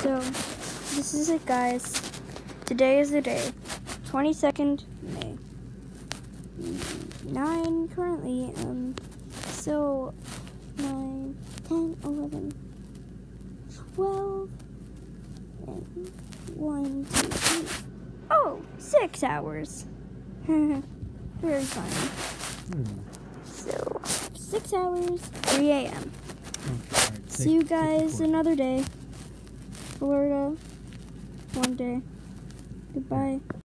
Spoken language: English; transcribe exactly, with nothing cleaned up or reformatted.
So, this is it, guys. Today is the day. twenty-second May. nine currently. Um, so, nine, ten, eleven, twelve, and one, two, three. Oh, six hours. Very funny. Hmm. So, six hours, three A M Oh, right, See you take- take the guys cord. another day. Florida, one day. Goodbye.